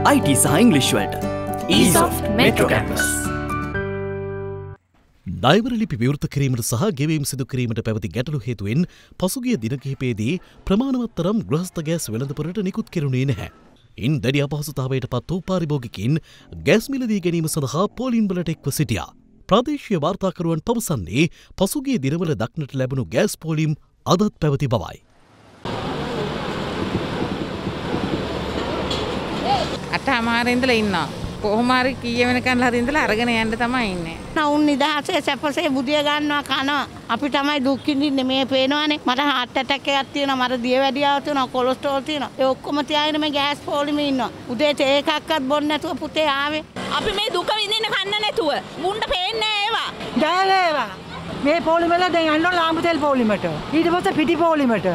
IT සහ ඉංග්‍රීසි වලට eSoft Metro Campus. ඩයිවර ලිපි විවෘත කිරීමට සහ ගෙවීම් සිදු කිරීමට පැවති ගැටලු හේතුවෙන් පසුගිය දින කිහිපයේදී ප්‍රමාණවත් තරම් ගෘහස්ත ගෑස් වෙළඳපොළට නිකුත් කෙරුණේ නැහැ. ඉන් දැඩි අපහසුතාවයට පත් වූ පාරිභෝගිකයින් ගෑස් මිලදී ගැනීම සඳහා පෝලිම් වලට එක්ව සිටියා. ප්‍රාදේශීය වාර්තාකරුවන් පවසන්නේ පසුගිය දිනවල දක්නට ලැබුණු ගෑස් පෝලිම් අදත් පැවති බවයි. අටමාරේ ඉඳලා ඉන්නවා. කොහොම හරි කීය වෙනකන් හරි ඉඳලා අරගෙන යන්න තමයි ඉන්නේ. නවුන් නිදහසේ සැපසේ බුදිය ගන්නවා කනවා. අපි තමයි දුක් විඳින්නේ මේ පේනවනේ. මට heart attack එකක් තියෙනවා. මට දියවැඩියාව තියෙනවා. කොලෙස්ටරෝල් තියෙනවා. ඒ ඔක්කොම තියාගෙන මේ ගෑස් පොලිමේ ඉන්නවා. උදේට ඒකක්වත් බොන්න නැතුව පුතේ ආවේ. අපි මේ දුක විඳින්න කන්න නැතුව. මුන්ට පේන්නේ ඒවා. බෑනේ ඒවා. මේ පොලිමෙල දැන් යන්න ලාම්බු තෙල් පොලිමට. ඊට පස්සේ පිටි පොලිමට.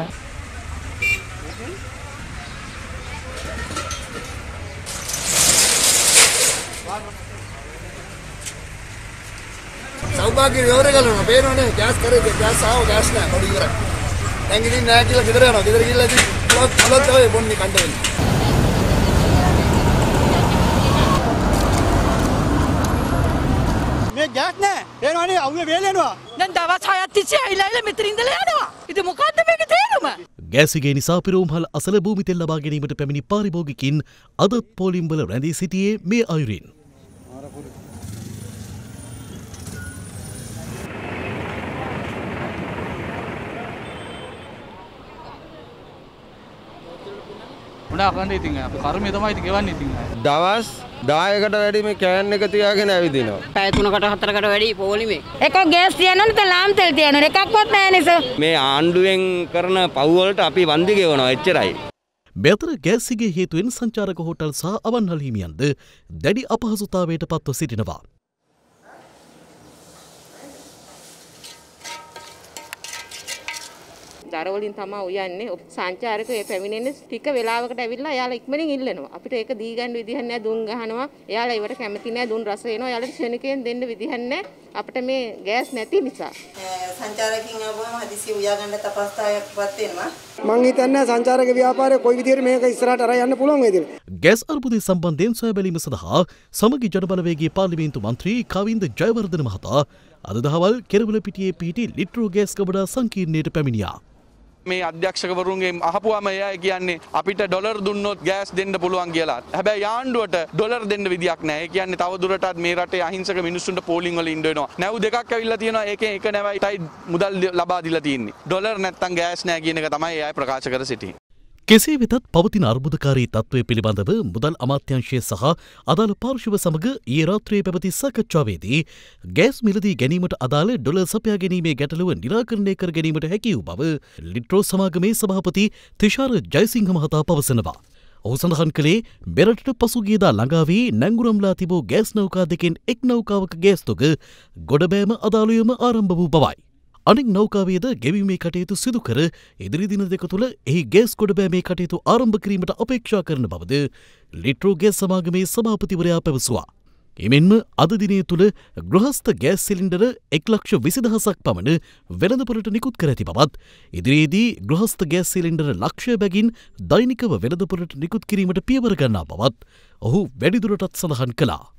සෞභාග්‍ය විවරය ගලනවා පේනවනේ ගෑස් කරේ ගෑස් ආව ගෑස් නැහැ බඩු ඉවරයි දැන් ඉතින් නෑ කියලා ගෙදර යනවා ගෙදර ගිහලා ඉතින් අලුත් තමයි බොන්නේ කන්න වෙන්නේ මේ ගෑස් නැහැ පේනවනේ අවුවේ වේලෙනවා දැන් දවස් 6ක් තිස්සේ ඇවිල්ලා මෙතන ඉඳලා යනවා ඉතින් මොකද්ද මේකේ තේරුම ගෑසිගේ නිසා පිරවුම්හල් අසල භූමි තෙල් ලබා ගැනීමට පැමිණි පාරිභෝගිකින් අදත් පෝලිම් වල රැඳී සිටියේ මේ අයුරින්. මොනවා කරන්නේ ඉතින් අපි කර්මය තමයි ඉතින් ගෙවන්නේ ඉතින් දවස් 10කට වැඩි මේ කෑන් එක තියාගෙන ඇවිදිනවා. පැය 3කට 4කට වැඩි පොලිමේ. එකක් ගෑස් තියනවනේ නැත්නම් ලාම් තෙල් තියනවනේ එකක්වත් නැහැ නේද? මේ ආණ්ඩුවෙන් කරන පව් වලට අපි වන්දි ගෙවනවා එච්චරයි. මෙතර ගෑසිගේ හේතුවෙන් සංචාරක හෝටල් සහ අවන්හල් හිමියන්ද දැඩි අපහසුතාවයට පත්ව සිටිනවා. දරවලින් තමයි උයන්නේ. සංචාරකයෝ මේ පැමිණෙන්නේ ටික වෙලාවකට ඇවිල්ලා එයාලා ඉක්මනින් ඉල්ලනවා. අපිට ඒක දී ගන්න විදිහක් නැහැ. දුන් ගහනවා. එයාලා ඒවට කැමති නැහැ. දුන් රස එනවා. එයාලට ශනිකයෙන් දෙන්න විදිහක් නැහැ. අපිට මේ ගෑස් නැති නිසා. සංචාරකයන් ආවම හදිසිය උයා ගන්න තපස්තාවයක්වත් වෙනවා. මං හිතන්නේ සංචාරක ව්‍යාපාරය කොයි විදිහට මේක ඉස්සරහට අරන් යන්න පුළුවන් වේද කියලා. ගෑස් අර්බුදය සම්බන්ධයෙන් සොයා බැලීම සඳහා සමගි ජනබලවේගයේ පාර්ලිමේන්තු මන්ත්‍රී කවින්ද ජයවර්ධන මහතා අද දහවල් කෙරවලපිටියේ පිහිටි ලිට්‍රෝ ගෑස් ගබඩා සංකීර්ණයට පැමිණියා. මේ අධ්‍යක්ෂකවරුන්ගේ අහපුවාම එයා කියන්නේ අපිට ඩොලර් දුන්නොත් ගෑස් දෙන්න පුළුවන් කියලා. හැබැයි ආණ්ඩුවට ඩොලර් දෙන්න විදියක් නැහැ. ඒ කියන්නේ තව දුරටත් මේ රටේ අහිංසක මිනිස්සුන්ට පෝලිං වල ඉන්න වෙනවා. නැව් දෙකක් ඇවිල්ලා තියෙනවා. ඒකෙන් එක නැවයිටයි මුදල් ලබා දීලා තියෙන්නේ. ඩොලර් නැත්තම් ගෑස් නැහැ කියන එක තමයි එයා ප්‍රකාශ කර සිටින්නේ. කෙසේ වෙතත් පවතින අර්බුදකාරී තත්ත්වය පිළිබඳව මුදල් අමාත්‍යාංශය සහ අදාළ පාර්ශව සමග ඊයේ රාත්‍රියේ පැවති සාකච්ඡාවේදී ගෑස් මිලදී ගැනීමට අදාළ ඩොලර් සපයා ගැනීමේ ගැටලුව නිරාකරණය කර ගැනීමට හැකි වූ බව ලිට්‍රෝ සමාගමේ සභාපති තිෂාර ජයසිංහ මහතා පවසනවා. ඔහු සඳහන් කළේ මෙරටට පසුගියදා ළඟා වී නැංගුරම්ලා තිබූ ගෑස් නෞකා දෙකෙන් එක් නෞකාවක ගෑස් තොග ගොඩබෑම අදාළයම ආරම්භ වූ බවයි. අනෙක් නෞකාවේද ගෙවීමේ කටයුතු සිදු කර ඉදිරි දින දෙක තුළ එහි ගෑස් ගොඩබෑමේ කටයුතු ආරම්භ කිරීමට අපේක්ෂා කරන බවද ලිට්‍රෝ ගෑස් සමාගමේ සභාපතිවරයා පැවසුවා. එමෙන්ම අද දිනය තුළ ගෘහස්ත ගෑස් සිලින්ඩර 1,20,000ක් පමණ වෙළඳපොළට නිකුත් කර ඇති බවත් ඉදිරියේදී ගෘහස්ත ගෑස් සිලින්ඩර ලක්ෂය බැගින් දෛනිකව වෙළඳපොළට නිකුත් කිරීමට පියවර ගන්නා බවත් ඔහු වැඩිදුරටත් සඳහන් කළා.